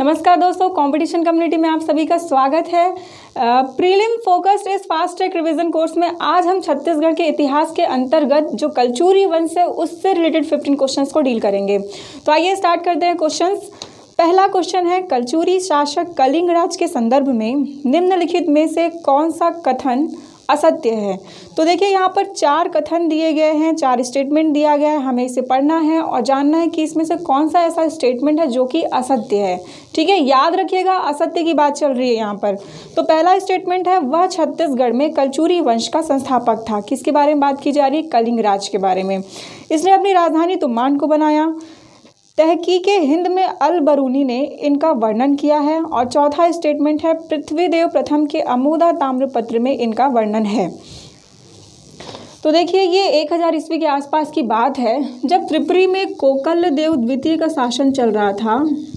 नमस्कार दोस्तों, competition community में आप सभी का स्वागत है। प्रीलिम फोकस्ड इस फास्ट ट्रैक रिवीजन कोर्स में आज हम छत्तीसगढ़ के इतिहास के अंतर्गत जो कलचुरी वंश है उससे रिलेटेड 15 क्वेश्चंस को डील करेंगे। तो आइए स्टार्ट करते हैं क्वेश्चंस। पहला क्वेश्चन है, कलचुरी शासक कलिंग राज के संदर्भ में निम्नलिखित में से कौन सा कथन असत्य है। तो देखिए यहाँ पर 4 कथन दिए गए हैं, 4 स्टेटमेंट दिया गया है। हमें इसे पढ़ना है और जानना है कि इसमें से कौन सा ऐसा स्टेटमेंट है जो कि असत्य है। ठीक है, याद रखिएगा असत्य की बात चल रही है यहाँ पर। तो पहला स्टेटमेंट है, वह छत्तीसगढ़ में कलचुरी वंश का संस्थापक था। किसके बारे में बात की जा रही है? कलिंग राज के बारे में। इसने अपनी राजधानी तुमान को बनाया। तहकीके हिंद में अल बरूनी ने इनका वर्णन किया है। और चौथा स्टेटमेंट है, पृथ्वीदेव प्रथम के अमोदा ताम्रपत्र में इनका वर्णन है। तो देखिए ये 1000 ईस्वी के आसपास की बात है, जब त्रिपुरी में कोकल देव द्वितीय का शासन चल रहा था।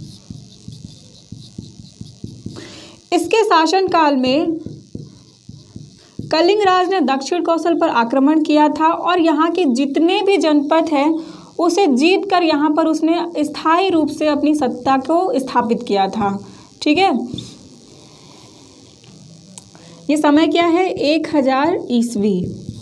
इसके शासन काल में कलिंग राज ने दक्षिण कौशल पर आक्रमण किया था और यहाँ के जितने भी जनपद हैं उसे जीत कर यहाँ पर उसने स्थायी रूप से अपनी सत्ता को स्थापित किया था। ठीक है, ये समय क्या है? 1000 ईस्वी।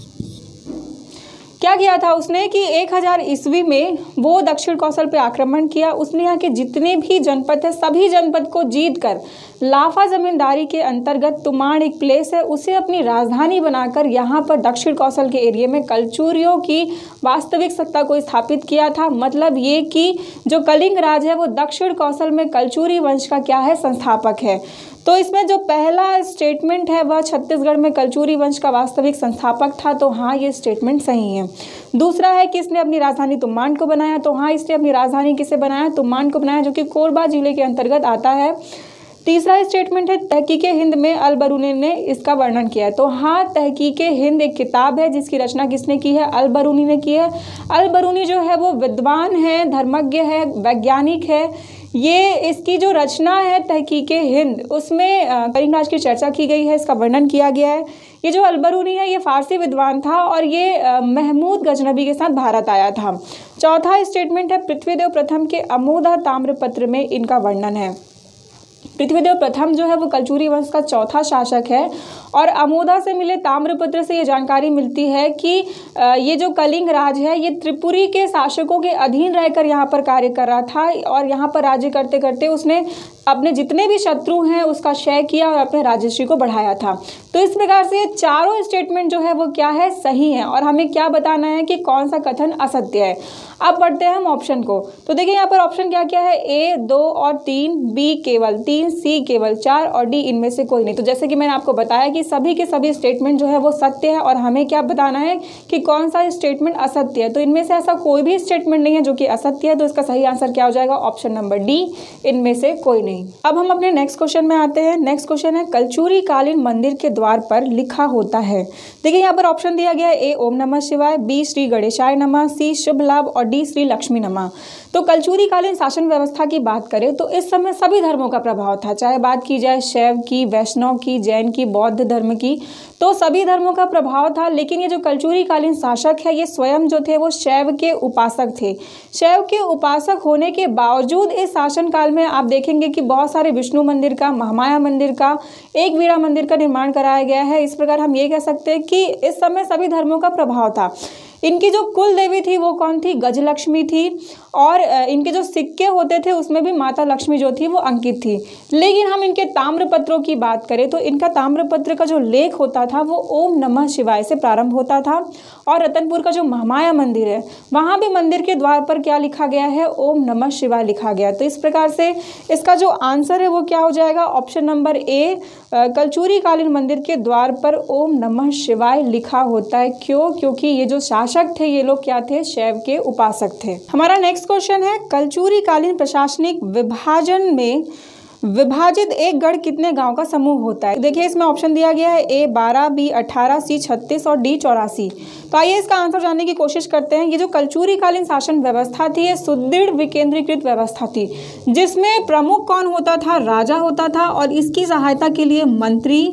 क्या किया था उसने कि 1000 ईस्वी में वो दक्षिण कौशल पे आक्रमण किया। उसने यहाँ के जितने भी जनपद है सभी जनपद को जीत कर लाफा जमींदारी के अंतर्गत तुमान एक प्लेस है उसे अपनी राजधानी बनाकर यहाँ पर दक्षिण कौशल के एरिया में कलचुरियों की वास्तविक सत्ता को स्थापित किया था। मतलब ये कि जो कलिंग राज है वो दक्षिण कौशल में कलचुरी वंश का क्या है? संस्थापक है। तो इसमें जो पहला स्टेटमेंट है वह छत्तीसगढ़ में कलचुरी वंश का वास्तविक संस्थापक था। तो हाँ, ये स्टेटमेंट सही है। दूसरा है कि इसने अपनी राजधानी तुमान को बनाया। तो हाँ, इसने अपनी राजधानी किसे बनाया? तुमान को बनाया, जो कि कोरबा जिले के अंतर्गत आता है। तीसरा स्टेटमेंट है, तहकीके हिंद में अल बरूनी ने इसका वर्णन किया है। तो हाँ, तहकीके हिंद एक किताब है जिसकी रचना किसने की है? अल बरूनी ने की है। अल बरूनी जो है वो विद्वान है, धर्मज्ञ है, वैज्ञानिक है। ये इसकी जो रचना है तहकीके हिंद, उसमें कलिंग राज की चर्चा की गई है, इसका वर्णन किया गया है। ये जो अल बरूनी है ये फारसी विद्वान था और ये महमूद गजनबी के साथ भारत आया था। चौथा स्टेटमेंट है, पृथ्वीदेव प्रथम के अमोदा ताम्रपत्र में इनका वर्णन है। पृथ्वीदेव प्रथम जो है वो कलचुरी वंश का चौथा शासक है और अमोदा से मिले ताम्रपत्र से ये जानकारी मिलती है कि ये जो कलिंग राज है ये त्रिपुरी के शासकों के अधीन रहकर यहाँ पर कार्य कर रहा था और यहाँ पर राज्य करते करते उसने अपने जितने भी शत्रु हैं उसका क्षय किया और अपने राजश्री को बढ़ाया था। तो इस प्रकार से ये चारों स्टेटमेंट जो है वो क्या है? सही है। और हमें क्या बताना है कि कौन सा कथन असत्य है। अब पढ़ते हैं हम ऑप्शन को। तो देखिए यहाँ पर ऑप्शन क्या क्या है? A 2 और 3, B केवल 3, C केवल 4 और D इनमें से कोई नहीं। तो जैसे कि मैंने आपको बताया कि सभी के सभी स्टेटमेंट जो है वो सत्य है और हमें क्या बताना है कि कौन सा स्टेटमेंट असत्य है। तो इनमें से ऐसा कोई भी स्टेटमेंट नहीं है जो कि असत्य है। तो इसका सही आंसर क्या हो जाएगा? ऑप्शन नंबर D, इनमें से कोई नहीं। अब हम अपने नेक्स्ट क्वेश्चन में आते हैं। नेक्स्ट क्वेश्चन है, कलचुरी कालीन मंदिर के द्वार पर लिखा होता है। देखिए यहाँ पर ऑप्शन दिया गया है, A ओम नमः शिवाय, B श्री गणेशाय नमः, C शुभ लाभ और D श्री लक्ष्मी नमः। तो कलचुरी कालीन शासन व्यवस्था की बात करें तो इस समय सभी धर्मों का प्रभाव था, चाहे बात की जाए शैव की, वैष्णव की, जैन की, बौद्ध धर्म की, तो सभी धर्मों का प्रभाव था। लेकिन ये जो कलचुरी कालीन शासक है ये स्वयं जो थे वो शैव के उपासक थे। शैव के उपासक होने के बावजूद इस शासन काल में आप देखेंगे कि बहुत सारे विष्णु मंदिर का, महामाया मंदिर का, एक वीरा मंदिर का निर्माण कराया गया है। इस प्रकार हम ये कह सकते हैं कि इस समय सभी धर्मों का प्रभाव था। इनकी जो कुल देवी थी वो कौन थी? गजलक्ष्मी थी। और इनके जो सिक्के होते थे उसमें भी माता लक्ष्मी जो थी वो अंकित थी। लेकिन हम इनके ताम्रपत्रों की बात करें तो इनका ताम्रपत्र का जो लेख होता था वो ओम नमः शिवाय से प्रारंभ होता था। और रतनपुर का जो महामाया मंदिर है वहाँ भी मंदिर के द्वार पर क्या लिखा गया है? ओम नमः शिवाय लिखा गया। तो इस प्रकार से इसका जो आंसर है वो क्या हो जाएगा? ऑप्शन नंबर A, कलचुरी कालीन मंदिर के द्वार पर ओम नमः शिवाय लिखा होता है। क्यों? क्योंकि ये जो शासक थे ये लोग क्या थे? शैव के उपासक थे। हमारा नेक्स्ट क्वेश्चन है, कलचुरी कालीन प्रशासनिक विभाजन में विभाजित एक गढ़ कितने गांव का समूह होता है? देखिए इसमें ऑप्शन दिया गया है, A 12, B 18, C 36 और D 84। तो आइए इसका आंसर जानने की कोशिश करते हैं। ये जो कलचुरी कालीन शासन व्यवस्था थी ये सुदृढ़ विकेंद्रीकृत व्यवस्था थी, जिसमें प्रमुख कौन होता था? राजा होता था और इसकी सहायता के लिए मंत्री,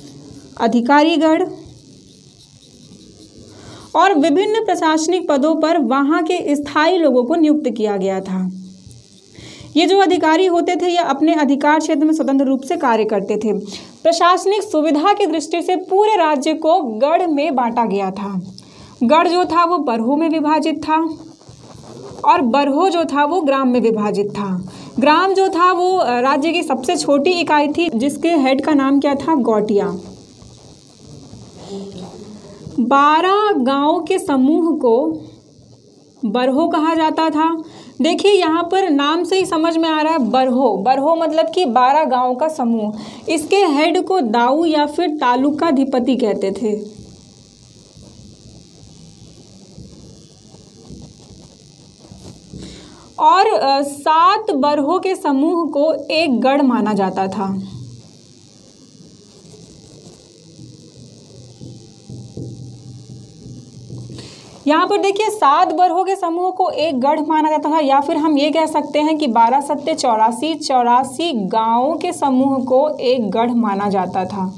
अधिकारीगण और विभिन्न प्रशासनिक पदों पर वहां के स्थायी लोगों को नियुक्त किया गया था। ये जो अधिकारी होते थे ये अपने अधिकार क्षेत्र में स्वतंत्र रूप से कार्य करते थे। प्रशासनिक सुविधा की दृष्टि से पूरे राज्य को गढ़ में बांटा गया था। गढ़ जो था वो बरहों में विभाजित था और बरहो जो था वो ग्राम में विभाजित था। ग्राम जो था वो राज्य की सबसे छोटी इकाई थी जिसके हेड का नाम क्या था, गौटिया। 12 गांव के समूह को बरहो कहा जाता था। देखिए यहाँ पर नाम से ही समझ में आ रहा है बरहो, बरहो मतलब कि 12 गांव का समूह। इसके हेड को दाऊ या फिर तालुकाधिपति कहते थे। और 7 बरहों के समूह को एक गढ़ माना जाता था। यहाँ पर देखिए 7 बरहों के समूह को एक गढ़ माना जाता था, या फिर हम ये कह सकते हैं कि 12 सत्ते 84, 84 गांवों के समूह को एक गढ़ माना जाता था,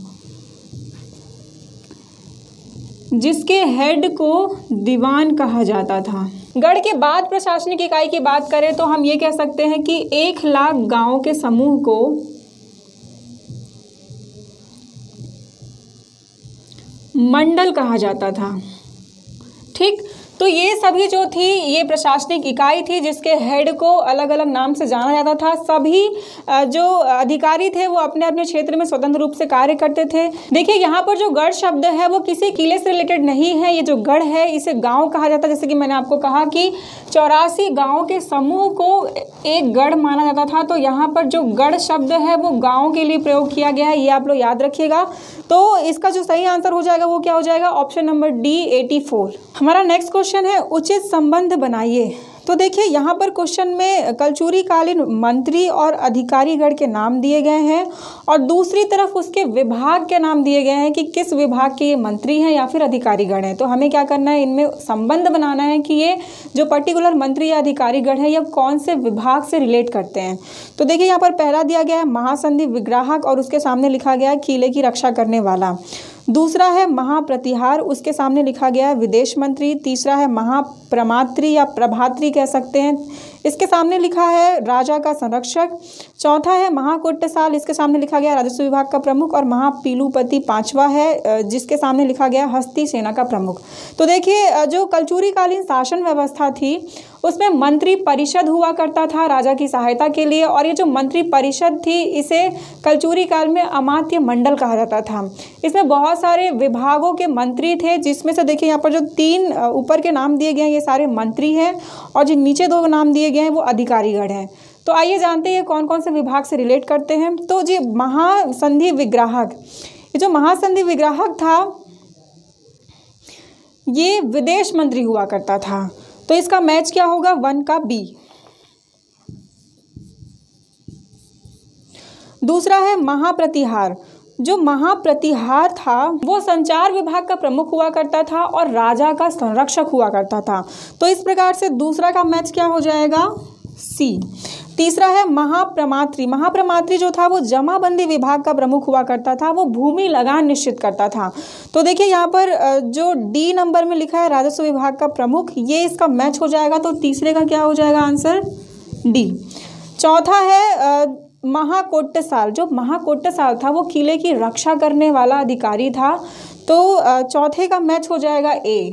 जिसके हेड को दीवान कहा जाता था। गढ़ के बाद प्रशासनिक इकाई की बात करें तो हम ये कह सकते हैं कि 1 लाख गांवों के समूह को मंडल कहा जाता था। ठीक, तो ये सभी जो थी ये प्रशासनिक इकाई थी जिसके हेड को अलग अलग नाम से जाना जाता था। सभी जो अधिकारी थे वो अपने अपने क्षेत्र में स्वतंत्र रूप से कार्य करते थे। देखिए यहाँ पर जो गढ़ शब्द है वो किसी किले से रिलेटेड नहीं है। ये जो गढ़ है इसे गांव कहा जाता है। जैसे कि मैंने आपको कहा कि 84 गाँव के समूह को एक गढ़ माना जाता था, तो यहाँ पर जो गढ़ शब्द है वो गाँव के लिए प्रयोग किया गया है, ये आप लोग याद रखिएगा। तो इसका जो सही आंसर हो जाएगा वो क्या हो जाएगा, ऑप्शन नंबर डी 84। हमारा नेक्स्ट क्वेश्चन है उचित संबंध बनाइए। तो देखिए यहाँ पर क्वेश्चन में कलचुरी कालीन मंत्री और अधिकारीगण के नाम दिए गए हैं और दूसरी तरफ उसके विभाग के नाम दिए गए हैं कि किस विभाग के ये मंत्री हैं या फिर अधिकारीगण हैं। तो हमें क्या करना है, इनमें संबंध बनाना है कि ये जो पर्टिकुलर मंत्री या अधिकारीगण है ये कौन से विभाग से रिलेट करते हैं। तो देखिए यहाँ पर पहला दिया गया है महासंधि विग्राहक और उसके सामने लिखा गया है किले की रक्षा करने वाला। दूसरा है महाप्रतिहार, उसके सामने लिखा गया है विदेश मंत्री। तीसरा है महाप्रमात्री या प्रभात्री कह सकते हैं, इसके सामने लिखा है राजा का संरक्षक। चौथा है महाकोट्टसाल, इसके सामने लिखा गया राजस्व विभाग का प्रमुख। और महापीलुपति पांचवा है जिसके सामने लिखा गया हस्ती सेना का प्रमुख। तो देखिए जो कलचुरी कालीन शासन व्यवस्था थी उसमें मंत्री परिषद हुआ करता था राजा की सहायता के लिए, और ये जो मंत्री परिषद थी इसे कलचुरी काल में अमात्य मंडल कहा जाता था। इसमें बहुत सारे विभागों के मंत्री थे, जिसमें से देखिए यहाँ पर जो 3 ऊपर के नाम दिए गए हैं ये सारे मंत्री हैं और जो नीचे 2 नाम दिए गए हैं वो अधिकारीगण हैं। तो आइए जानते हैं कौन कौन से विभाग से रिलेट करते हैं। तो जी महासंधि विग्राहक, ये जो महासंधि विग्राहक था ये विदेश मंत्री हुआ करता था, तो इसका मैच क्या होगा, 1 का बी। दूसरा है महाप्रतिहार, जो महाप्रतिहार था वो संचार विभाग का प्रमुख हुआ करता था और राजा का संरक्षक हुआ करता था। तो इस प्रकार से दूसरा का मैच क्या हो जाएगा, सी। तीसरा है महाप्रमात्री, महाप्रमात्री जो था वो जमाबंदी विभाग का प्रमुख हुआ करता था, वो भूमि लगान निश्चित करता था। तो देखिए यहाँ पर जो डी नंबर में लिखा है राजस्व विभाग का प्रमुख, ये इसका मैच हो जाएगा। तो तीसरे का क्या हो जाएगा आंसर, डी। चौथा है महाकोट्टसाल, जो महाकोट्टसाल था वो किले की रक्षा करने वाला अधिकारी था, तो चौथे का मैच हो जाएगा ए।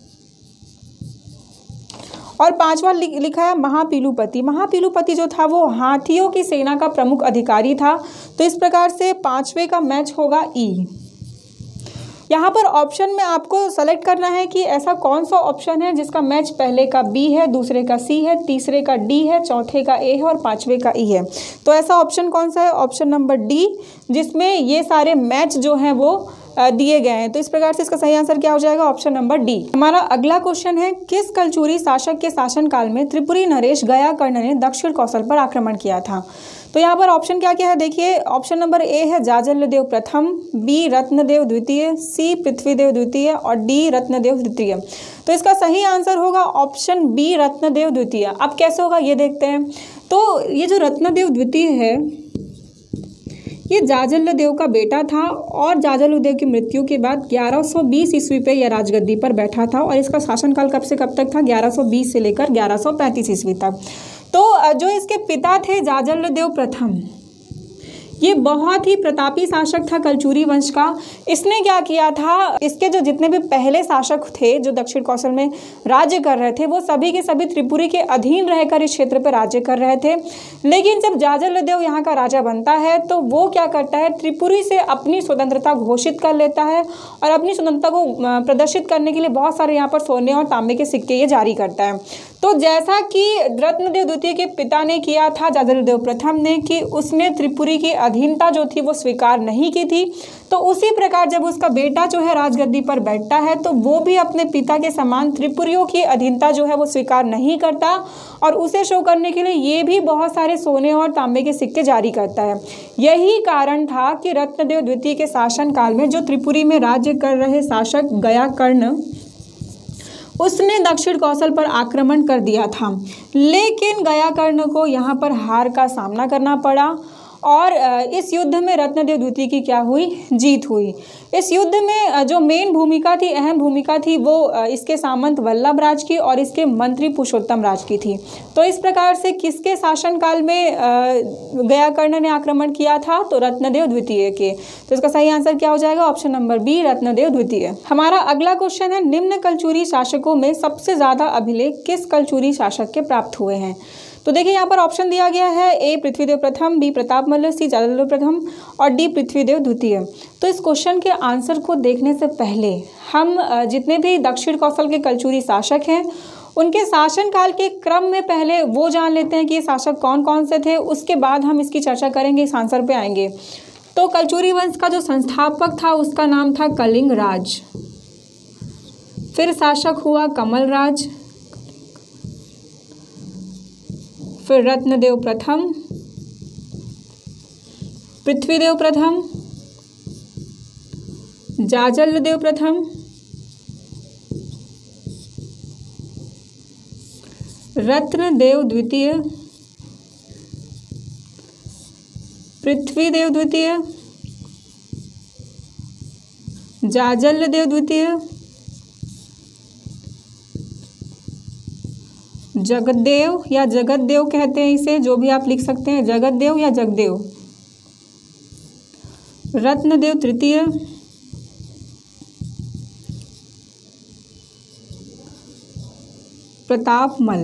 और पांचवा लिखा है महापीलुपति, महापीलुपति जो था वो हाथियों की सेना का प्रमुख अधिकारी था, तो इस प्रकार से पांचवे का मैच होगा ई। यहाँ पर ऑप्शन में आपको सेलेक्ट करना है कि ऐसा कौन सा ऑप्शन है जिसका मैच पहले का बी है, दूसरे का सी है, तीसरे का डी है, चौथे का ए है और पांचवे का ई है। तो ऐसा ऑप्शन कौन सा है, ऑप्शन नंबर डी, जिसमें ये सारे मैच जो हैं वो दिए गए हैं। तो इस प्रकार से इसका सही आंसर क्या हो जाएगा, ऑप्शन नंबर डी। हमारा अगला क्वेश्चन है किस कलचुरी शासक के शासनकाल में त्रिपुरी नरेश गया कर्ण ने दक्षिण कौशल पर आक्रमण किया था। तो यहाँ पर ऑप्शन क्या क्या है, देखिए ऑप्शन नंबर ए है जाजल्यदेव प्रथम, बी रत्नदेव द्वितीय, सी पृथ्वीदेव द्वितीय और डी रत्नदेव तृतीय। तो इसका सही आंसर होगा ऑप्शन बी रत्नदेव द्वितीय। अब कैसे होगा ये देखते हैं। तो ये जो रत्नदेव द्वितीय है ये जाजल्यदेव का बेटा था और जाजल्यदेव की मृत्यु के बाद 1120 ईस्वी पे यह राजगद्दी पर बैठा था और इसका शासनकाल कब से कब तक था, 1120 से लेकर 1135 ईस्वी तक। तो जो इसके पिता थे जाजलदेव प्रथम, ये बहुत ही प्रतापी शासक था कलचुरी वंश का। इसने क्या किया था, इसके जो जितने भी पहले शासक थे जो दक्षिण कौशल में राज्य कर रहे थे, वो सभी के सभी त्रिपुरी के अधीन रहकर इस क्षेत्र पर राज्य कर रहे थे। लेकिन जब जाजलदेव यहाँ का राजा बनता है तो वो क्या करता है, त्रिपुरी से अपनी स्वतंत्रता घोषित कर लेता है और अपनी स्वतंत्रता को प्रदर्शित करने के लिए बहुत सारे यहाँ पर सोने और तांबे के सिक्के ये जारी करता है। तो जैसा कि रत्नदेव द्वितीय के पिता ने किया था जाजलदेव प्रथम ने, कि उसने त्रिपुरी की अधीनता जो थी वो स्वीकार नहीं की थी, तो उसी प्रकार जब उसका बेटा जो है राजगद्दी पर बैठता है तो वो भी अपने पिता के समान त्रिपुरियों की अधीनता जो है वो स्वीकार नहीं करता और उसे शो करने के लिए ये भी बहुत सारे सोने और तांबे के सिक्के जारी करता है। यही कारण था कि रत्नदेव द्वितीय के शासन काल में जो त्रिपुरी में राज्य कर रहे शासक गयाकर्ण, उसने दक्षिण कौशल पर आक्रमण कर दिया था। लेकिन गयाकर्ण को यहाँ पर हार का सामना करना पड़ा और इस युद्ध में रत्नदेव द्वितीय की क्या हुई, जीत हुई। इस युद्ध में जो मेन भूमिका थी, अहम भूमिका थी, वो इसके सामंत वल्लभ राज की और इसके मंत्री पुरुषोत्तम राज की थी। तो इस प्रकार से किसके शासनकाल में गयाकर्ण ने आक्रमण किया था, तो रत्नदेव द्वितीय के। तो इसका सही आंसर क्या हो जाएगा, ऑप्शन नंबर बी, रत्नदेव द्वितीय। हमारा अगला क्वेश्चन है, निम्न कलचुरी शासकों में सबसे ज़्यादा अभिलेख किस कलचुरी शासक के प्राप्त हुए हैं। तो देखिए यहाँ पर ऑप्शन दिया गया है, ए पृथ्वीदेव प्रथम, बी प्रतापमल्ल, सी जाजलदेव प्रथम और डी पृथ्वीदेव द्वितीय। तो इस क्वेश्चन के आंसर को देखने से पहले हम जितने भी दक्षिण कौशल के कलचुरी शासक हैं उनके शासनकाल के क्रम में पहले वो जान लेते हैं कि ये शासक कौन कौन से थे, उसके बाद हम इसकी चर्चा करेंगे, इस आंसर पे आएंगे। तो कलचुरी वंश का जो संस्थापक था उसका नाम था कलिंग राज, फिर शासक हुआ कमल राज, फिर रत्नदेव प्रथम, पृथ्वीदेव प्रथम, जाजलदेव प्रथम, रत्नदेव द्वितीय, पृथ्वीदेव द्वितीय, जाजलदेव द्वितीय, जगदेव या जगतदेव कहते हैं इसे, जो भी आप लिख सकते हैं, जगतदेव या जगदेव, रत्नदेव तृतीय, प्रतापमल।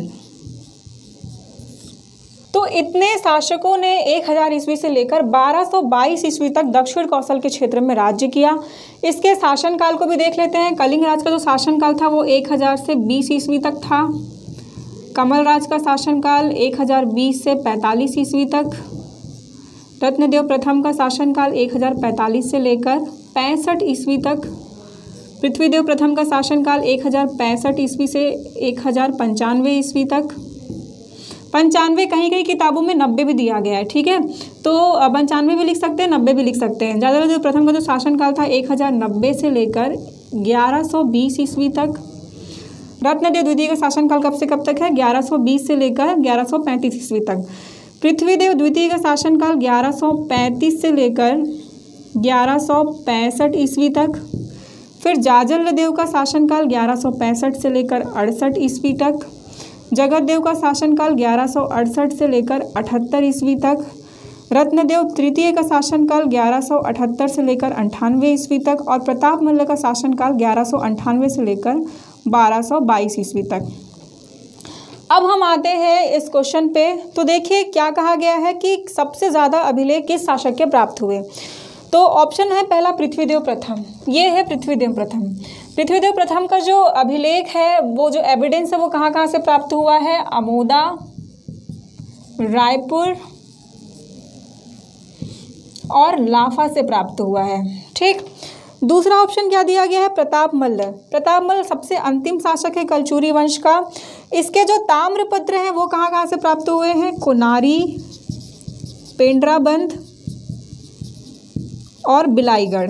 तो इतने शासकों ने 1000 ईस्वी से लेकर 1222 ईस्वी तक दक्षिण कौशल के क्षेत्र में राज्य किया। इसके शासनकाल को भी देख लेते हैं। कलिंग राज का जो शासनकाल था वो 1000 से 20 ईस्वी तक था। कमल राज का शासनकाल 1020 से 45 ईस्वी तक। रत्नदेव प्रथम का शासनकाल 1045 से लेकर 65 ईस्वी तक। पृथ्वीदेव प्रथम का शासनकाल 1065 ईस्वी से 1095 ईस्वी तक। 95 कहीं कहीं किताबों में 90 भी दिया गया है, ठीक है, तो 95 भी लिख सकते हैं, 90 भी लिख सकते हैं। जाजलदेव प्रथम का जो शासनकाल था 1090 से लेकर 1120 ईस्वी तक। रत्नदेव द्वितीय का शासनकाल कब से कब तक है, 1120 से लेकर 1135 ईस्वी तक। पृथ्वीदेव द्वितीय का शासनकाल 1135 से लेकर 1165 ईस्वी तक। फिर जाजलदेव का शासनकाल 1165 से लेकर 68 ईस्वी तक। जगतदेव का शासनकाल 1168 से लेकर 78 ईस्वी तक। रत्नदेव तृतीय का शासनकाल 1178 से लेकर 98 ईस्वी तक और प्रतापमल्ल का शासनकाल 1198 से लेकर 1222 ईस्वी तक। अब हम आते हैं इस क्वेश्चन पे। तो देखिए क्या कहा गया है कि सबसे ज़्यादा अभिलेख किस शासक के प्राप्त हुए। तो ऑप्शन है पहला पृथ्वीदेव प्रथम, ये है पृथ्वीदेव प्रथम। पृथ्वीदेव प्रथम का जो अभिलेख है, वो जो एविडेंस है वो कहाँ कहाँ से प्राप्त हुआ है, अमोदा, रायपुर और लाफा से प्राप्त हुआ है, ठीक। दूसरा ऑप्शन क्या दिया गया है, प्रतापमल्ल। प्रतापमल्ल सबसे अंतिम शासक है कलचुरी वंश का। इसके जो ताम्रपत्र हैं वो कहाँ कहाँ से प्राप्त हुए हैं, कोनारी, पेंड्राबंद और बिलाईगढ़।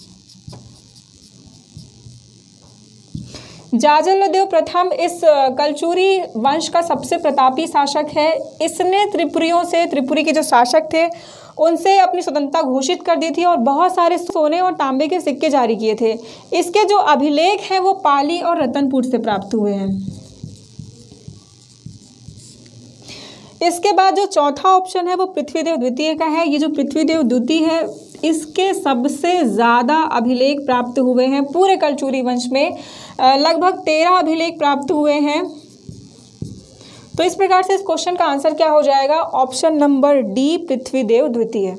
जाजलदेव प्रथम इस कलचुरी वंश का सबसे प्रतापी शासक है। इसने त्रिपुरियों से, त्रिपुरी के जो शासक थे उनसे अपनी स्वतंत्रता घोषित कर दी थी और बहुत सारे सोने और तांबे के सिक्के जारी किए थे। इसके जो अभिलेख हैं वो पाली और रतनपुर से प्राप्त हुए हैं। इसके बाद जो चौथा ऑप्शन है वो पृथ्वीदेव द्वितीय का है। ये जो पृथ्वीदेव द्वितीय है इसके सबसे ज़्यादा अभिलेख प्राप्त हुए हैं पूरे कलचुरी वंश में, लगभग 13 अभिलेख प्राप्त हुए हैं। तो इस प्रकार से इस क्वेश्चन का आंसर क्या हो जाएगा, ऑप्शन नंबर डी पृथ्वीदेव द्वितीय।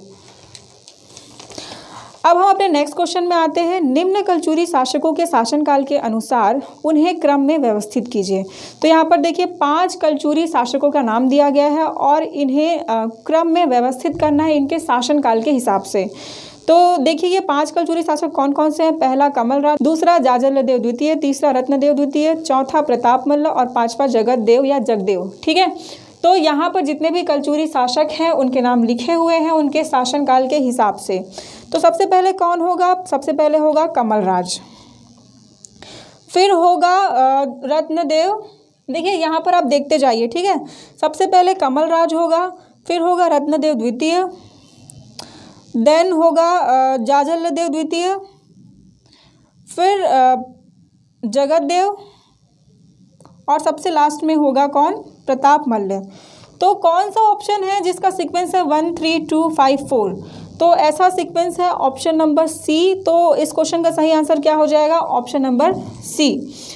अब हम अपने नेक्स्ट क्वेश्चन में आते हैं। निम्न कलचुरी शासकों के शासनकाल के अनुसार उन्हें क्रम में व्यवस्थित कीजिए। तो यहाँ पर देखिए 5 कलचुरी शासकों का नाम दिया गया है और इन्हें क्रम में व्यवस्थित करना है इनके शासनकाल के हिसाब से। तो देखिए ये 5 कलचुरी शासक कौन कौन से हैं। पहला कमलराज, दूसरा जाजलदेव द्वितीय, तीसरा रत्नदेव द्वितीय, चौथा प्रतापमल्ल और पांचवा जगतदेव या जगदेव। ठीक है, तो यहाँ पर जितने भी कलचुरी शासक हैं उनके नाम लिखे हुए हैं उनके शासनकाल के हिसाब से। तो सबसे पहले कौन होगा, सबसे पहले होगा कमलराज, फिर होगा रत्नदेव। देखिए यहाँ पर आप देखते जाइए, ठीक है। सबसे पहले कमलराज होगा, फिर होगा रत्नदेव द्वितीय, देन होगा जाजलदेव द्वितीय, फिर जगतदेव और सबसे लास्ट में होगा कौन, प्रतापमल्ल। तो कौन सा ऑप्शन है जिसका सीक्वेंस है 1 3 2 5 4, तो ऐसा सीक्वेंस है ऑप्शन नंबर सी। तो इस क्वेश्चन का सही आंसर क्या हो जाएगा, option number C.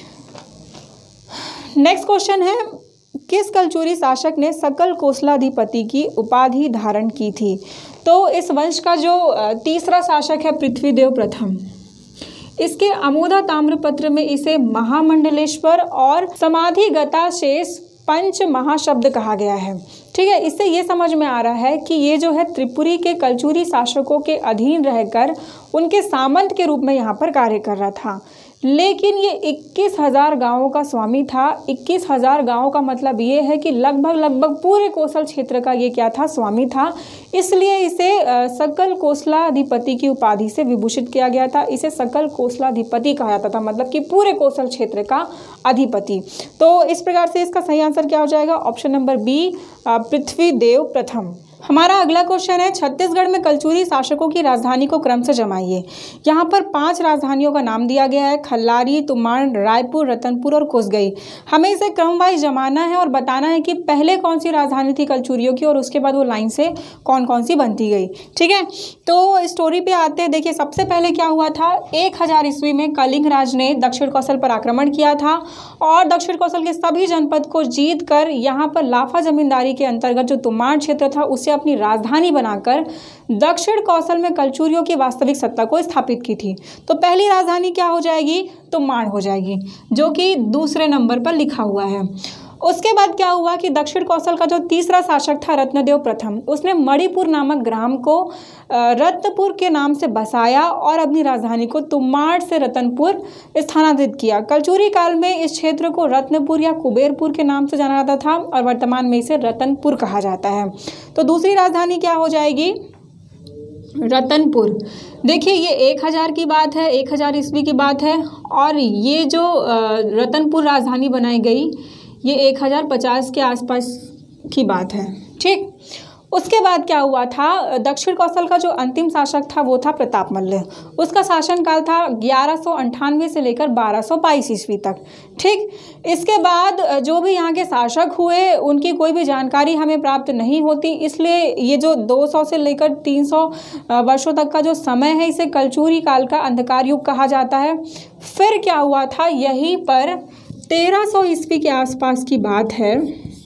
Next question है, किस कलचुरी शासक ने सकल कोसलाधिपति की उपाधि धारण की थी। तो इस वंश का जो तीसरा शासक है पृथ्वीदेव प्रथम, इसके अमोदा ताम्रपत्र में इसे महामंडलेश्वर और समाधिगता शेष पंच महाशब्द कहा गया है। ठीक है, इससे ये समझ में आ रहा है कि ये जो है त्रिपुरी के कलचुरी शासकों के अधीन रहकर उनके सामंत के रूप में यहाँ पर कार्य कर रहा था। लेकिन ये 21,000 गाँवों का स्वामी था। 21,000 गाँवों का मतलब ये है कि लगभग पूरे कोसल क्षेत्र का ये क्या था, स्वामी था। इसलिए इसे सकल कोसलाधिपति की उपाधि से विभूषित किया गया था। इसे सकल कोसलाधिपति कहा जाता था, मतलब कि पूरे कोसल क्षेत्र का अधिपति। तो इस प्रकार से इसका सही आंसर क्या हो जाएगा, ऑप्शन नंबर बी पृथ्वीदेव प्रथम। हमारा अगला क्वेश्चन है, छत्तीसगढ़ में कलचुरी शासकों की राजधानी को क्रम से जमाइए। यहाँ पर 5 राजधानियों का नाम दिया गया है, खल्लारी, तुमाड़, रायपुर, रतनपुर और कोसगई। हमें इसे क्रम वाइज जमाना है और बताना है कि पहले कौन सी राजधानी थी कलचुरियों की और उसके बाद वो लाइन से कौन कौन सी बनती गई। ठीक है, तो स्टोरी पे आते हैं। देखिए सबसे पहले क्या हुआ था, 1000 ईस्वी में कलिंग राज ने दक्षिण कौशल पर आक्रमण किया था और दक्षिण कौशल के सभी जनपद को जीत कर यहाँ पर लाफा जमींदारी के अंतर्गत जो तुमाड़ क्षेत्र था उसे अपनी राजधानी बनाकर दक्षिण कौशल में कलचुरियों की वास्तविक सत्ता को स्थापित की थी। तो पहली राजधानी क्या हो जाएगी, तुमाड़ हो जाएगी, जो कि दूसरे नंबर पर लिखा हुआ है। उसके बाद क्या हुआ कि दक्षिण कौशल का जो तीसरा शासक था रत्नदेव प्रथम, उसने मणिपुर नामक ग्राम को रत्नपुर के नाम से बसाया और अपनी राजधानी को तुमाड़ से रतनपुर स्थानांतरित किया। कलचुरी काल में इस क्षेत्र को रत्नपुर या कुबेरपुर के नाम से जाना जाता था और वर्तमान में इसे रतनपुर कहा जाता है। तो दूसरी राजधानी क्या हो जाएगी, रतनपुर। देखिए ये 1000 की बात है, 1000 ईस्वी की बात है और ये जो रतनपुर राजधानी बनाई गई ये 1050 के आसपास की बात है। ठीक, उसके बाद क्या हुआ था, दक्षिण कौशल का जो अंतिम शासक था वो था प्रतापमल्ल। उसका शासनकाल था 1198 से लेकर 1222 ईस्वी तक। ठीक, इसके बाद जो भी यहाँ के शासक हुए उनकी कोई भी जानकारी हमें प्राप्त नहीं होती, इसलिए ये जो 200 से लेकर 300 वर्षों तक का जो समय है इसे कलचुरी काल का अंधकार युग कहा जाता है। फिर क्या हुआ था, यहीं पर 1300 ईस्वी के आसपास की बात है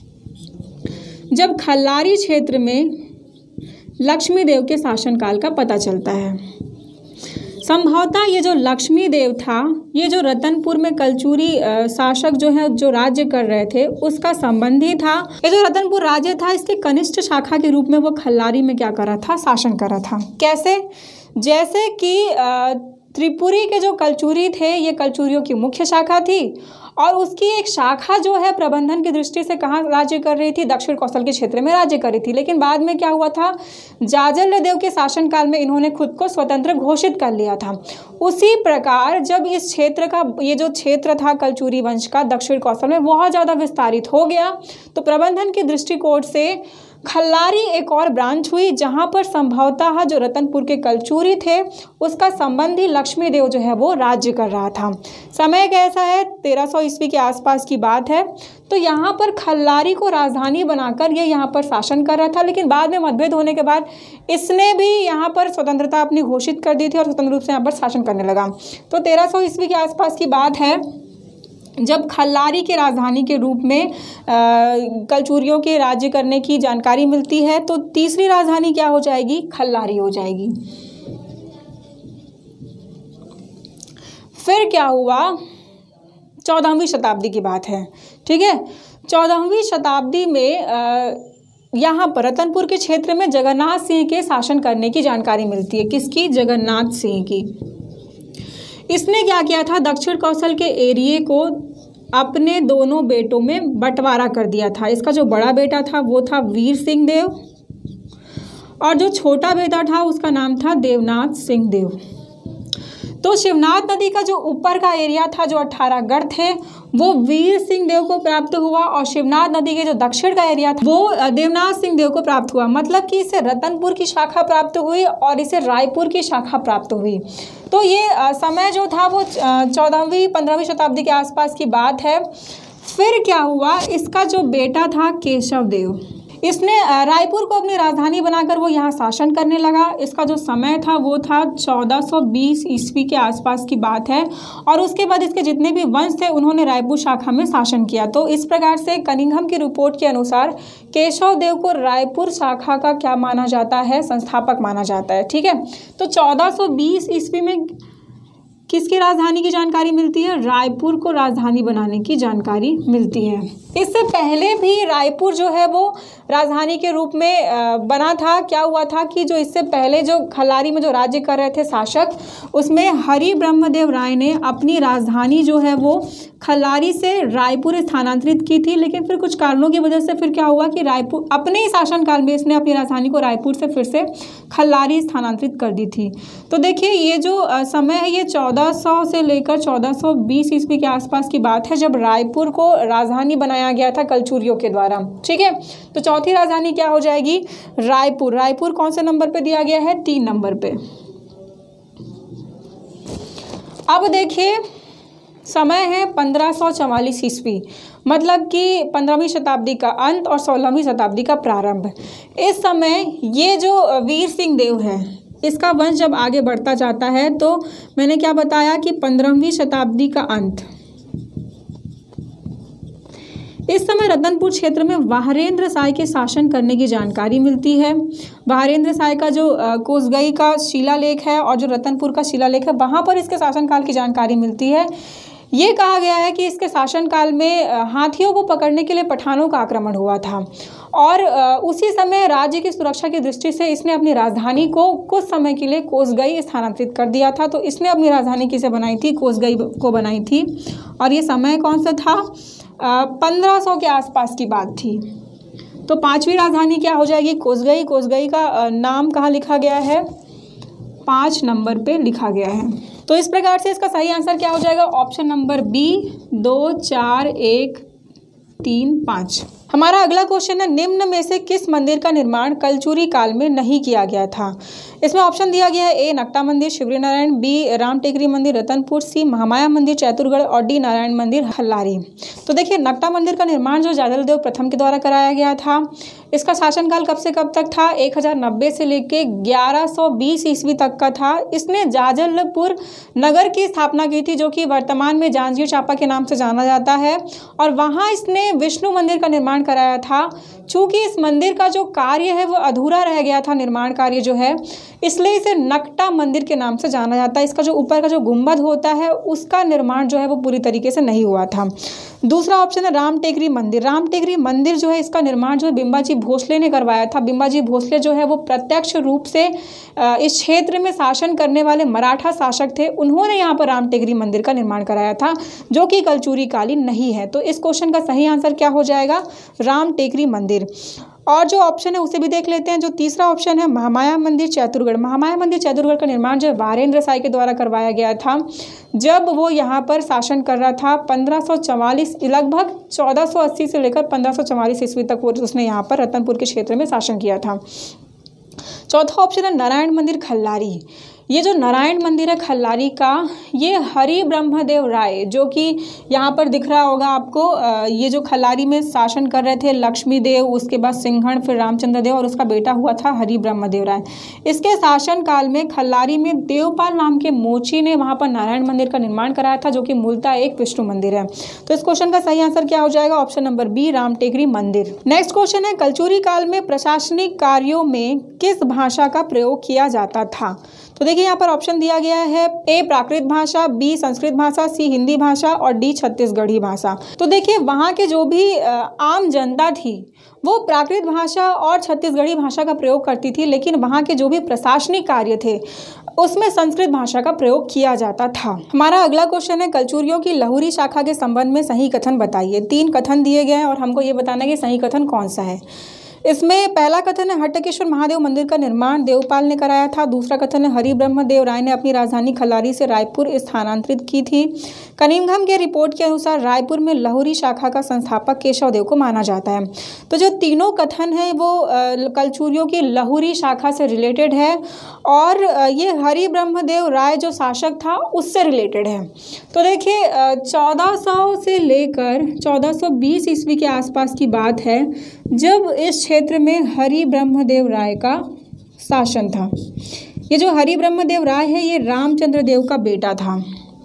जब खल्लारी क्षेत्र में लक्ष्मी देव के शासनकाल का पता चलता है। संभवतः ये जो लक्ष्मी देव था, ये जो रतनपुर में कलचुरी शासक जो है जो राज्य कर रहे थे उसका संबंधी था। ये जो रतनपुर राज्य था इसके कनिष्ठ शाखा के रूप में वो खल्लारी में क्या कर रहा था, शासन कर रहा था। कैसे, जैसे कि त्रिपुरी के जो कलचुरी थे ये कलचुरियों की मुख्य शाखा थी और उसकी एक शाखा जो है प्रबंधन की दृष्टि से कहाँ राज्य कर रही थी, दक्षिण कौशल के क्षेत्र में राज्य कर रही थी। लेकिन बाद में क्या हुआ था, जाजलदेव के शासनकाल में इन्होंने खुद को स्वतंत्र घोषित कर लिया था। उसी प्रकार जब इस क्षेत्र का ये जो क्षेत्र था कलचुरी वंश का दक्षिण कौशल में बहुत ज़्यादा विस्तारित हो गया तो प्रबंधन के दृष्टिकोण से खल्लारी एक और ब्रांच हुई जहां पर संभवतः जो रतनपुर के कलचूरी थे उसका संबंधी लक्ष्मी देव जो है वो राज्य कर रहा था। समय कैसा है, 1300 ईस्वी के आसपास की बात है। तो यहाँ पर खल्लारी को राजधानी बनाकर ये यहाँ पर शासन कर रहा था, लेकिन बाद में मतभेद होने के बाद इसने भी यहाँ पर स्वतंत्रता अपनी घोषित कर दी थी और स्वतंत्र रूप से यहाँ पर शासन करने लगा। तो 1300 ईस्वी के आसपास की बात है जब खल्लारी के राजधानी के रूप में कलचूरियों के राज्य करने की जानकारी मिलती है। तो तीसरी राजधानी क्या हो जाएगी, खल्लारी हो जाएगी। फिर क्या हुआ, 14वीं शताब्दी की बात है, ठीक है। 14वीं शताब्दी में यहाँ पर रतनपुर के क्षेत्र में जगन्नाथ सिंह के शासन करने की जानकारी मिलती है। किसकी, जगन्नाथ सिंह की। इसने क्या किया था, दक्षिण कौशल के एरिए को अपने दोनों बेटों में बंटवारा कर दिया था। इसका जो बड़ा बेटा था वो था वीर सिंह देव और जो छोटा बेटा था उसका नाम था देवनाथ सिंह देव। तो शिवनाथ नदी का जो ऊपर का एरिया था, जो 18 गढ़ थे, वो वीर सिंह देव को प्राप्त हुआ और शिवनाथ नदी के जो दक्षिण का एरिया था वो देवनाथ सिंह देव को प्राप्त हुआ। मतलब कि इसे रतनपुर की शाखा प्राप्त हुई और इसे रायपुर की शाखा प्राप्त हुई। तो ये समय जो था वो 14वीं 15वीं शताब्दी के आसपास की बात है। फिर क्या हुआ, इसका जो बेटा था केशव देव, इसने रायपुर को अपनी राजधानी बनाकर वो यहाँ शासन करने लगा। इसका जो समय था वो था 1420 ईस्वी के आसपास की बात है और उसके बाद इसके जितने भी वंश थे उन्होंने रायपुर शाखा में शासन किया। तो इस प्रकार से कनिंघम की रिपोर्ट के अनुसार केशव देव को रायपुर शाखा का क्या माना जाता है, संस्थापक माना जाता है, ठीक है। तो 1420 ईस्वी में किसकी राजधानी की जानकारी मिलती है, रायपुर को राजधानी बनाने की जानकारी मिलती है। इससे पहले भी रायपुर जो है वो राजधानी के रूप में बना था। क्या हुआ था कि जो इससे पहले जो खल्लारी में जो राज्य कर रहे थे शासक, उसमें हरि ब्रह्मदेव राय ने अपनी राजधानी जो है वो खल्लारी से रायपुर स्थानांतरित की थी। लेकिन फिर कुछ कारणों की वजह से फिर क्या हुआ कि रायपुर अपने ही शासनकाल में इसने अपनी राजधानी को रायपुर से फिर से खल्लारी स्थानांतरित कर दी थी। तो देखिए ये जो समय है ये 1400 से लेकर 1420 ईस्वी के आसपास की बात है, जब रायपुर को राजधानी बनाया गया था कलचूरियों के द्वारा, ठीक है। तो चौथी राजधानी क्या हो जाएगी, रायपुर। रायपुर कौन से नंबर पे दिया गया है, 3 नंबर पे। अब देखिए समय है 1544 ईस्वी, मतलब कि 15वीं शताब्दी का अंत और 16वीं शताब्दी का प्रारंभ। इस समय ये जो वीर सिंह देव है इसका वंश जब आगे बढ़ता जाता है, तो मैंने क्या बताया कि 15वीं शताब्दी का अंत, इस समय रतनपुर क्षेत्र में वाहरेंद्र साय के शासन करने की जानकारी मिलती है। वाहरेंद्र साय का जो कोसगई का शिलालेख है और जो रतनपुर का शिलालेख है वहाँ पर इसके शासनकाल की जानकारी मिलती है। ये कहा गया है कि इसके शासनकाल में हाथियों को पकड़ने के लिए पठानों का आक्रमण हुआ था और उसी समय राज्य की सुरक्षा की दृष्टि से इसने अपनी राजधानी को कुछ समय के लिए कोसगई स्थानांतरित कर दिया था। तो इसने अपनी राजधानी किसे बनाई थी, कोसगई को बनाई थी। और ये समय कौन सा था, 1500 के आसपास की बात थी। तो 5वीं राजधानी क्या हो जाएगी, कोसगई। कोसगई का नाम कहाँ लिखा गया है, 5 नंबर पे लिखा गया है। तो इस प्रकार से इसका सही आंसर क्या हो जाएगा, ऑप्शन नंबर बी, 2, 4, 1, 3, 5। हमारा अगला क्वेश्चन है, निम्न में से किस मंदिर का निर्माण कलचूरी काल में नहीं किया गया था। इसमें ऑप्शन दिया गया है, ए नकटा मंदिर शिवरी नारायण, बी राम टेकरी मंदिर रतनपुर, सी महामाया मंदिर चैतुरगढ़ और डी नारायण मंदिर खल्लारी। तो देखिए नकटा मंदिर का निर्माण जो जाजलदेव प्रथम के द्वारा कराया गया था। इसका शासनकाल कब से कब तक था, 1090 से लेके 1120 ईस्वी तक का था। इसने जाजलपुर नगर की स्थापना की थी जो कि वर्तमान में जांजगीर चांपा के नाम से जाना जाता है और वहाँ इसने विष्णु मंदिर का निर्माण कराया था। चूँकि इस मंदिर का जो कार्य है वो अधूरा रह गया था, निर्माण कार्य जो है, इसलिए इसे नकटा मंदिर के नाम से जाना जाता है। इसका जो ऊपर का जो गुंबद होता है उसका निर्माण जो है वो पूरी तरीके से नहीं हुआ था। दूसरा ऑप्शन है राम टेकरी मंदिर। राम टेकरी मंदिर जो है इसका निर्माण जो है बिंबाजी भोसले ने करवाया था। बिंबाजी भोसले जो है वो प्रत्यक्ष रूप से इस क्षेत्र में शासन करने वाले मराठा शासक थे। उन्होंने यहाँ पर राम टेकरी मंदिर का निर्माण कराया था जो कि कलचूरी कालीन नहीं है। तो इस क्वेश्चन का सही आंसर क्या हो जाएगा, राम टेकरी मंदिर। और जो ऑप्शन है उसे भी देख लेते हैं। जो तीसरा ऑप्शन है महामाया मंदिर चैतुरगढ़। महामाया मंदिर चैतुरगढ़ का निर्माण जो वारेंद्र साय के द्वारा करवाया गया था जब वो यहाँ पर शासन कर रहा था 1544, लगभग 1480 से लेकर 1544 ईस्वी तक वो उसने यहाँ पर रतनपुर के क्षेत्र में शासन किया था। चौथा ऑप्शन है नारायण मंदिर खल्लारी। ये जो नारायण मंदिर है खल्लारी का, ये हरि ब्रह्मदेव राय, जो कि यहाँ पर दिख रहा होगा आपको, ये जो खल्लारी में शासन कर रहे थे लक्ष्मी देव, उसके बाद सिंहण, फिर रामचंद्र देव और उसका बेटा हुआ था हरि ब्रह्मदेव राय। इसके शासन काल में खल्लारी में देवपाल नाम के मोची ने वहाँ पर नारायण मंदिर का निर्माण कराया था, जो कि मूलतः एक विष्णु मंदिर है। तो इस क्वेश्चन का सही आंसर क्या हो जाएगा? Option number B, Ram Tekri Mandir. Next question है कलचुरी काल में प्रशासनिक कार्यों में किस भाषा का प्रयोग किया जाता था? तो देखिए यहाँ पर ऑप्शन दिया गया है, ए प्राकृत भाषा, बी संस्कृत भाषा, सी हिंदी भाषा और डी छत्तीसगढ़ी भाषा। तो देखिए वहाँ के जो भी आम जनता थी वो प्राकृत भाषा और छत्तीसगढ़ी भाषा का प्रयोग करती थी, लेकिन वहाँ के जो भी प्रशासनिक कार्य थे उसमें संस्कृत भाषा का प्रयोग किया जाता था। हमारा अगला क्वेश्चन है कलचुरियों की लहुरी शाखा के संबंध में सही कथन बताइए। 3 कथन दिए गए हैं और हमको ये बताना है कि सही कथन कौन सा है। इसमें पहला कथन है हट्टकेश्वर महादेव मंदिर का निर्माण देवपाल ने कराया था। दूसरा कथन है हरि ब्रह्मदेव राय ने अपनी राजधानी खल्लारी से रायपुर स्थानांतरित की थी। कनिंघम के रिपोर्ट के अनुसार रायपुर में लहुरी शाखा का संस्थापक केशव देव को माना जाता है। तो जो तीनों कथन है वो कलचुरियों की लहुरी शाखा से रिलेटेड है और ये हरि ब्रह्मदेव राय जो शासक था उससे रिलेटेड है। तो देखिए 1400 से लेकर 1420 ईस्वी के आसपास की बात है जब इस क्षेत्र में हरि ब्रह्मदेव राय का शासन था। ये जो हरि ब्रह्मदेव राय है ये रामचंद्र देव का बेटा था।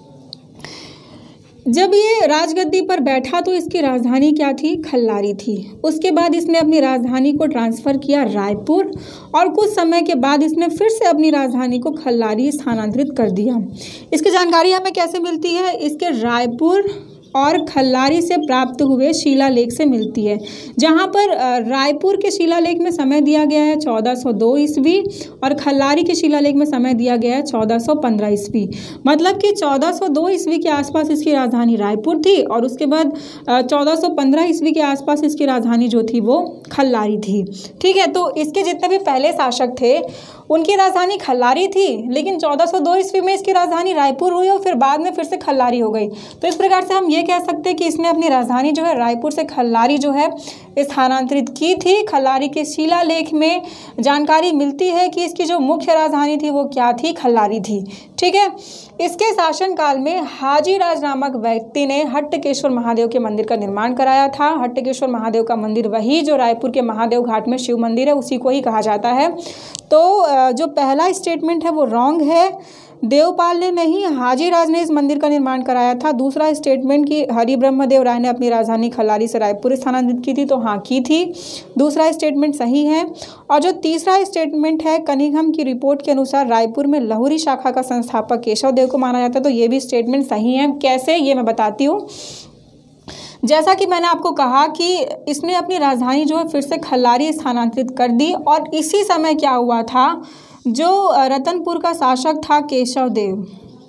जब ये राजगद्दी पर बैठा तो इसकी राजधानी क्या थी? खल्लारी थी। उसके बाद इसने अपनी राजधानी को ट्रांसफ़र किया रायपुर और कुछ समय के बाद इसने फिर से अपनी राजधानी को खल्लारी स्थानांतरित कर दिया। इसकी जानकारी हमें कैसे मिलती है? इसके रायपुर और खल्लारी से प्राप्त हुए शिलालेख से मिलती है, जहां पर रायपुर के शिलालेख में समय दिया गया है 1402 ईस्वी और खल्लारी के शिलालेख में समय दिया गया है 1415 ईस्वी। मतलब कि 1402 ईस्वी के आसपास इसकी राजधानी रायपुर थी और उसके बाद 1415 ईस्वी के आसपास इसकी राजधानी जो थी वो खल्लारी थी। ठीक है, तो इसके जितने भी पहले शासक थे उनकी राजधानी खल्लारी थी, लेकिन 1402 ईस्वी में इसकी राजधानी रायपुर हुई और फिर बाद में फिर से खल्लारी हो गई। तो इस प्रकार से हम ये कह सकते हैं कि इसने अपनी राजधानी जो है रायपुर से खल्लारी जो है स्थानांतरित की थी। खल्लारी के शिलालेख में जानकारी मिलती है कि इसकी जो मुख्य राजधानी थी वो क्या थी? खल्लारी थी। ठीक है, इसके शासनकाल में हाजी राज नामक व्यक्ति ने हट्टकेश्वर महादेव के मंदिर का निर्माण कराया था। हट्टकेश्वर महादेव का मंदिर वही जो रायपुर के महादेव घाट में शिव मंदिर है उसी को ही कहा जाता है। तो जो पहला स्टेटमेंट है वो रॉन्ग है, देवपाल ने नहीं हाजी राज ने इस मंदिर का निर्माण कराया था। दूसरा स्टेटमेंट कि हरि ब्रह्मदेव राय ने अपनी राजधानी खल्लारी से रायपुर स्थानांतरित की थी, तो हाँ की थी, दूसरा स्टेटमेंट सही है। और जो तीसरा स्टेटमेंट है कनिंघम की रिपोर्ट के अनुसार रायपुर में लहुरी शाखा का संस्थापक केशव देव को माना जाता है, तो ये भी स्टेटमेंट सही है। कैसे, ये मैं बताती हूँ। जैसा कि मैंने आपको कहा कि इसने अपनी राजधानी जो है फिर से खल्लारी स्थानांतरित कर दी और इसी समय क्या हुआ था, जो रतनपुर का शासक था केशव देव,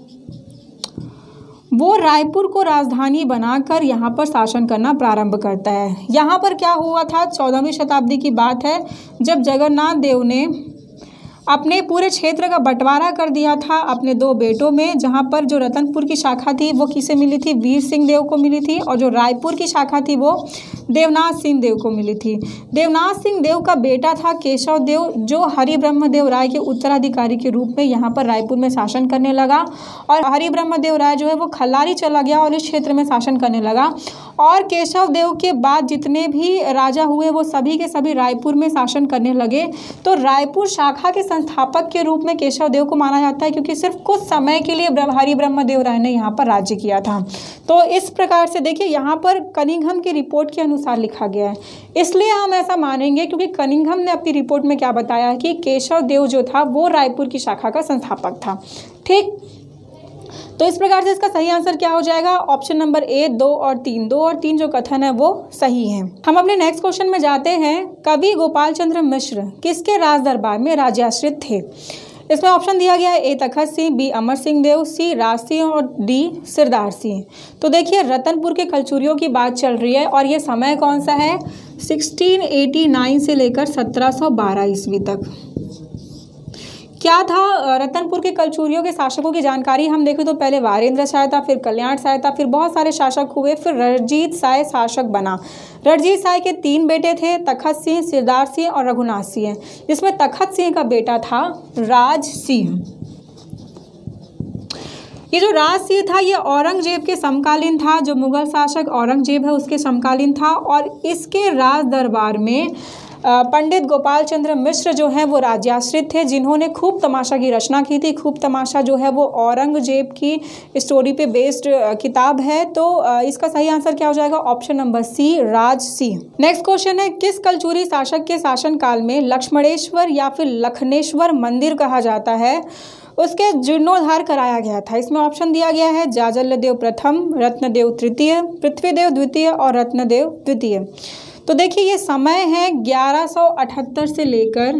वो रायपुर को राजधानी बनाकर यहाँ पर शासन करना प्रारंभ करता है। यहाँ पर क्या हुआ था, 14वीं शताब्दी की बात है जब जगन्नाथ देव ने अपने पूरे क्षेत्र का बंटवारा कर दिया था अपने 2 बेटों में, जहाँ पर जो रतनपुर की शाखा थी वो किसे मिली थी? वीर सिंह देव को मिली थी और जो रायपुर की शाखा थी वो देवनाथ सिंह देव को मिली थी। देवनाथ सिंह देव का बेटा था केशव देव जो हरि ब्रह्मदेव राय के उत्तराधिकारी के रूप में यहाँ पर रायपुर में शासन करने लगा और हरि ब्रह्मदेव राय जो है वो खल्लारी चला गया और इस क्षेत्र में शासन करने लगा। और केशव देव के बाद जितने भी राजा हुए वो सभी के सभी रायपुर में शासन करने लगे। तो रायपुर शाखा के संस्थापक के रूप में केशव देव को माना जाता है क्योंकि सिर्फ कुछ समय के लिए हरि ब्रह्मदेव राय ने यहाँ पर राज्य किया था। तो इस प्रकार से देखिए यहाँ पर कनिंघम की रिपोर्ट के अनुसार लिखा गया है, इसलिए हम ऐसा मानेंगे क्योंकि कनिंघम ने अपनी रिपोर्ट में क्या बताया है कि केशव देव जो था वो रायपुर की शाखा का संस्थापक था। ठीक, तो इस प्रकार से इसका सही आंसर क्या हो जाएगा? ऑप्शन नंबर ए 2 और 3। 2 और 3 जो कथन है वो सही है। हम अपने नेक्स्ट क्वेश्चन में जाते हैं। कवि गोपाल चंद्र मिश्र किसके राज दरबार में राज्याश्रित थे? इसमें ऑप्शन दिया गया है A Takhat Singh, B Amar Singh Dev, C Raj Singh और डी सिरदार सिंह। तो देखिए रतनपुर के कलचुरियों की बात चल रही है और ये समय कौन सा है, 1689 से लेकर 1712 ईस्वी तक। क्या था रतनपुर के कलचुरियों के शासकों की जानकारी हम देखें तो पहले वारेंद्र शाह था, फिर कल्याण शाह था, फिर बहुत सारे शासक हुए, फिर रणजीत शाह शासक बना। रणजीत शाह के 3 बेटे थे, तखत सिंह, सिरदार सिंह और रघुनाथ सिंह, जिसमें तखत सिंह का बेटा था राज सिंह। ये जो राज सिंह था ये औरंगजेब के समकालीन था, जो मुगल शासक औरंगजेब है उसके समकालीन था और इसके राज दरबार में पंडित गोपाल चंद्र मिश्र जो हैं वो राज्याश्रित थे, जिन्होंने खूब तमाशा की रचना की थी। खूब तमाशा जो है वो औरंगजेब की स्टोरी पे बेस्ड किताब है। तो इसका सही आंसर क्या हो जाएगा, option number C Raj Singh. Next question है, किस कलचुरी शासक के शासनकाल में लक्ष्मणेश्वर या फिर लखनेश्वर मंदिर कहा जाता है उसके जीर्णोद्धार कराया गया था। इसमें ऑप्शन दिया गया है जाजलदेव प्रथम, रत्नदेव तृतीय, पृथ्वीदेव द्वितीय और रत्नदेव द्वितीय। तो देखिए ये समय है 1178 से लेकर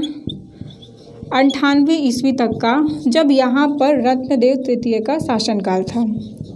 98 ईस्वी तक का, जब यहाँ पर रत्नदेव तृतीय का शासनकाल था।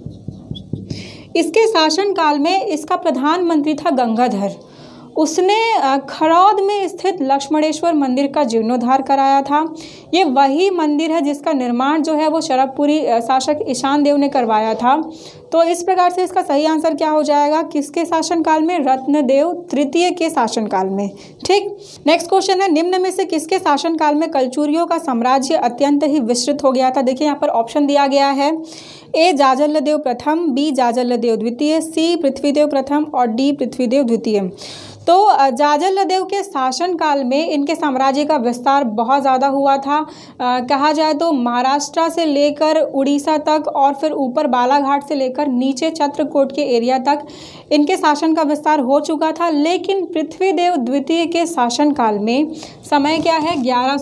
इसके शासनकाल में इसका प्रधानमंत्री था गंगाधर। उसने खरौद में स्थित लक्ष्मणेश्वर मंदिर का जीर्णोद्धार कराया था। ये वही मंदिर है जिसका निर्माण जो है वो शरभपुरी शासक ईशान देव ने करवाया था। तो इस प्रकार से इसका सही आंसर क्या हो जाएगा, किसके शासनकाल में, रत्नदेव तृतीय के शासनकाल में। ठीक, नेक्स्ट क्वेश्चन है, निम्न में से किसके शासनकाल में कलचुरियों का साम्राज्य अत्यंत ही विस्तृत हो गया था। देखिए यहाँ पर ऑप्शन दिया गया है, ए जाजलदेव प्रथम, बी जाजलदेव द्वितीय, सी पृथ्वीदेव प्रथम और डी पृथ्वीदेव द्वितीय। तो जाजलदेव के शासनकाल में इनके साम्राज्य का विस्तार बहुत ज़्यादा हुआ था। कहा जाए तो महाराष्ट्र से लेकर उड़ीसा तक और फिर ऊपर बालाघाट से लेकर नीचे चित्रकूट के एरिया तक इनके शासन का विस्तार हो चुका था। लेकिन पृथ्वीदेव द्वितीय के शासनकाल में समय क्या है,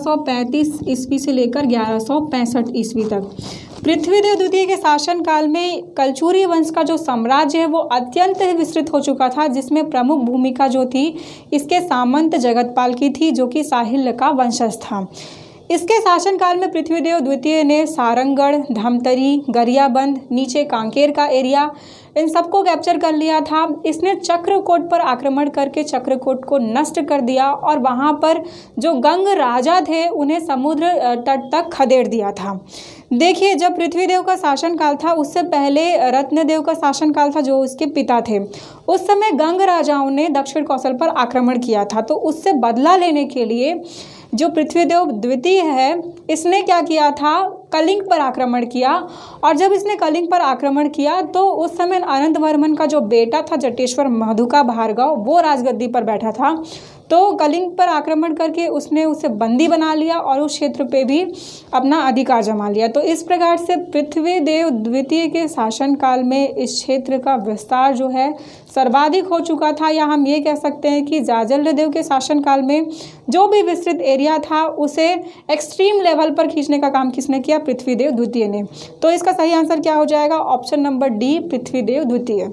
1135 ईस्वी से लेकर 1165 ईस्वी तक। पृथ्वीदेव द्वितीय के शासनकाल में कलचुरी वंश का जो साम्राज्य है वो अत्यंत ही विस्तृत हो चुका था, जिसमें प्रमुख भूमिका जो थी इसके सामंत जगतपाल की थी, जो कि साहिल का वंशज था। इसके शासनकाल में पृथ्वीदेव द्वितीय ने सारंगगढ़, धमतरी, गरियाबंद, नीचे कांकेर का एरिया, इन सबको कैप्चर कर लिया था। इसने चक्रकोट पर आक्रमण करके चक्रकोट को नष्ट कर दिया और वहाँ पर जो गंग राजा थे उन्हें समुद्र तट तक खदेड़ दिया था। देखिए जब पृथ्वीदेव का शासनकाल था उससे पहले रत्नदेव का शासनकाल था, जो उसके पिता थे। उस समय गंग राजाओं ने दक्षिण कौशल पर आक्रमण किया था, तो उससे बदला लेने के लिए जो पृथ्वीदेव द्वितीय है इसने क्या किया था, कलिंग पर आक्रमण किया। और जब इसने कलिंग पर आक्रमण किया तो उस समय अनंत वर्मन का जो बेटा था जटेश्वर मधुका भार्गव, वो राजगद्दी पर बैठा था। तो कलिंग पर आक्रमण करके उसने उसे बंदी बना लिया और उस क्षेत्र पे भी अपना अधिकार जमा लिया। तो इस प्रकार से पृथ्वीदेव द्वितीय के शासनकाल में इस क्षेत्र का विस्तार जो है सर्वाधिक हो चुका था, या हम ये कह सकते हैं कि जाजलदेव के शासनकाल में जो भी विस्तृत एरिया था उसे एक्सट्रीम लेवल पर खींचने का काम किसने किया, पृथ्वीदेव द्वितीय ने। तो इसका सही आंसर क्या हो जाएगा, ऑप्शन नंबर डी पृथ्वीदेव द्वितीय।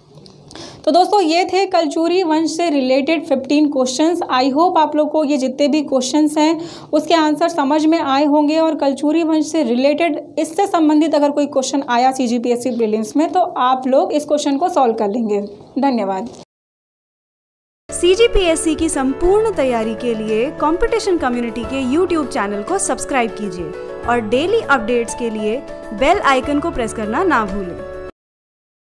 तो दोस्तों ये थे कलचुरी वंश से रिलेटेड 15 क्वेश्चंस। आई होप आप लोग को ये जितने भी क्वेश्चंस हैं उसके आंसर समझ में आए होंगे, और कलचुरी वंश से रिलेटेड इससे संबंधित अगर कोई क्वेश्चन आया CGPSC प्रीलिम्स में तो आप लोग इस क्वेश्चन को सॉल्व कर लेंगे। धन्यवाद। CGPSC की संपूर्ण तैयारी के लिए कंपटीशन कम्युनिटी के YouTube चैनल को सब्सक्राइब कीजिए और डेली अपडेट्स के लिए बेल आइकन को प्रेस करना ना भूलें।